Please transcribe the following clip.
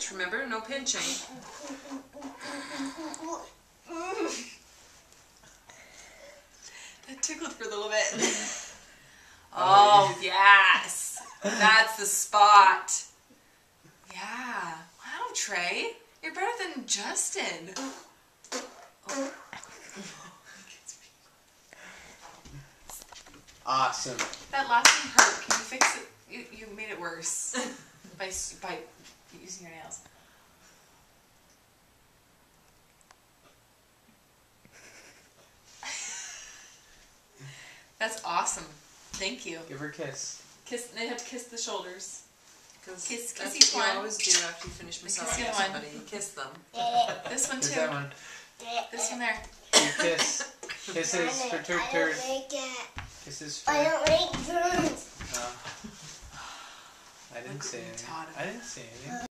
pinch, remember? No pinching. That tickled for a little bit. Oh, yes. That's the spot. Yeah. Wow, Trey. You're better than Justin. Oh. Awesome. That last one hurt. Can you fix it? You made it worse by using your nails. That's awesome. Thank you. Give her a kiss. Kiss. They have to kiss the shoulders. Kiss That's each what one. you always do after you finish massaging the other one. somebody. You kiss them. This one Here's too. that one. This one there. You kiss. Kisses for Turd. Kisses for... I don't like germs. I didn't say anything. I didn't say anything.